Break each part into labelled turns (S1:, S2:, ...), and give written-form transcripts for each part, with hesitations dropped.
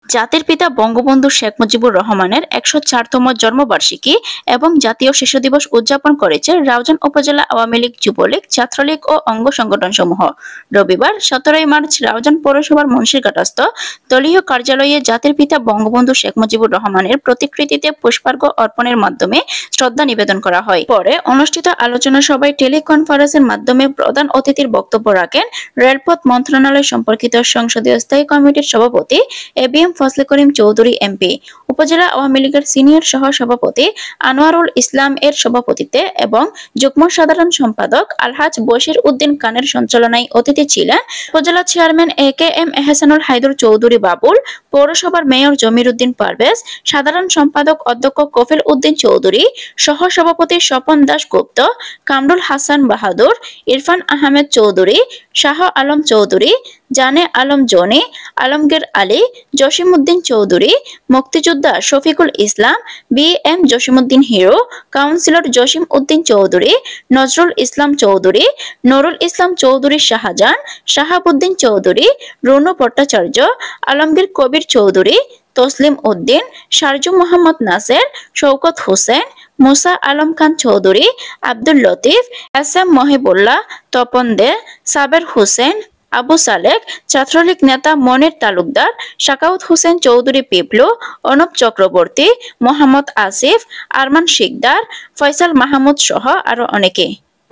S1: জাতির পিতা বঙ্গবন্ধু শেখ মুজিবুর রহমানের ১০৪তম জন্মবার্ষিকী এবং জাতীয় শিশু দিবস উদযাপন করেছে রাউজান উপজেলা আওয়ামী লীগ, যুবলীগ, ছাত্রলীগ ও অঙ্গ সংগঠনসমূহ। রবিবার ১৭ই মার্চ রাউজান পৌরসভার মুন্সিরঘাটস্থ দলীয় কার্যালয়ে জাতির পিতা বঙ্গবন্ধু শেখ মুজিবুর রহমানের প্রতিকৃতিতে পুষ্পার্ঘ অর্পণের মাধ্যমে শ্রদ্ধা নিবেদন করা হয়। পরে অনুষ্ঠিত আলোচনা সভায় টেলিকনফারেন্সের মাধ্যমে প্রধান অতিথির বক্তব্য রাখেন রেলপথ মন্ত্রণালয় সম্পর্কিত সংসদীয় স্থায়ী কমিটির সভাপতি এবিএম ফজলে করিম চৌধুরী এমপি, উপজেলা আওয়ামী লীগের সিনিয়র সহ সভাপতি আনোয়ারুল ইসলাম এর সভাপতিত্বে এবং যুগ্ম সাধারণ সম্পাদক আলহাজ বশির উদ্দিন খানের সঞ্চালনায় অতিথি ছিলেন উপজেলা চেয়ারম্যান একেএম এহসানুল হায়দর চৌধুরী বাবুল, পৌরসভার মেয়র জমির উদ্দিন পারভেজ, সাধারণ সম্পাদক অধ্যক্ষ কফিল উদ্দিন চৌধুরী, সহ সভাপতি স্বপন দাস গুপ্ত, কামরুল হাসান বাহাদুর, ইরফান আহমেদ চৌধুরী, শাহ আলম চৌধুরী, জানে আলম জনি, আলমগীর আলী, জসিমউদ্দিন চৌধুরী, মুক্তিযোদ্ধা Shafiqul Islam, B M Jasimuddin hero, councillor Jasim Uddin Chowdhury, Nazrul Islam Chowdhury, Nurul Islam Chowdhury Shahjahan, Shahabuddin Chowdhury, Runu Bhattacharya, Alamgir Kabir Chowdhury, Taslim Uddin, Sharju Mohammad Naser, Shawkat Hossain, Musa Alam Khan Chowdhury, Abdul Latif, S M Mohibullah, Tapan Dey, Saber Hossain, Abu Salek, Chhatra League নেতা মনির তালুকদার, শাকাউত হোসেন চৌধুরী পিপলু, অনুপ চক্রবর্তী, মোহাম্মদ আসিফ, আরমান শিকদার, ফয়সাল মাহমুদ সহ আরো অনেকে।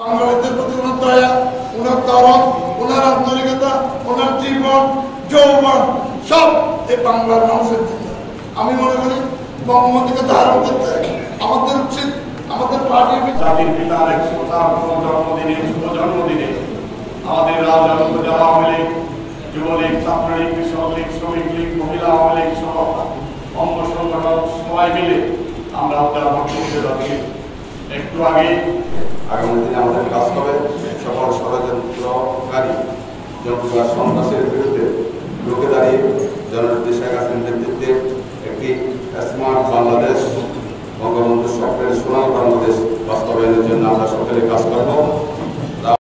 S2: আমি মনে করি বঙ্গবন্ধুকে ধারণ করতে আমাদের উচিত আমাদের পার্টির জাতির পিতার ১০৪তম জন্মদিনে শুভ জন্মদিনে আমাদের রাউজান উপজেলা আওয়ামী লীগ, যুবলীগ, ছাত্রলীগ, কৃষক লীগ, শ্রমিক লীগ, মহিলা আওয়ামী লীগ সহ অঙ্গ সংগঠন সবাই মিলে আমরা উদযাপন করতে যাচ্ছি। একটু আগে আগামী দিনে আমাদের কাজ হবে সকল ষড়যন্ত্রকারী জনতা সন্ত্রাসের বিরুদ্ধে রুখে দাঁড়িয়ে জননেত্রী শেখ হাসিনার নেতৃত্বে একটি স্মার্ট বাংলাদেশ, বঙ্গবন্ধু স্বপ্নের সোনার বাংলাদেশ বাস্তবায়নের জন্য আমরা সকলে কাজ করব।